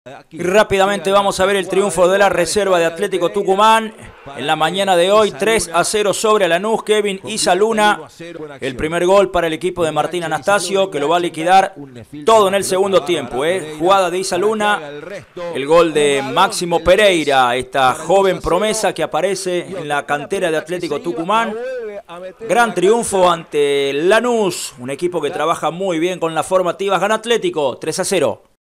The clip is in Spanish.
Y rápidamente vamos a ver el triunfo de la reserva de Atlético Tucumán en la mañana de hoy, 3-0 sobre Lanús. Kevin Isaluna, el primer gol para el equipo de Martín Anastasio, que lo va a liquidar todo en el segundo tiempo. Jugada de Isaluna, el gol de Máximo Pereira, esta joven promesa que aparece en la cantera de Atlético Tucumán. Gran triunfo ante Lanús, un equipo que trabaja muy bien con las formativas. Gana Atlético, 3-0.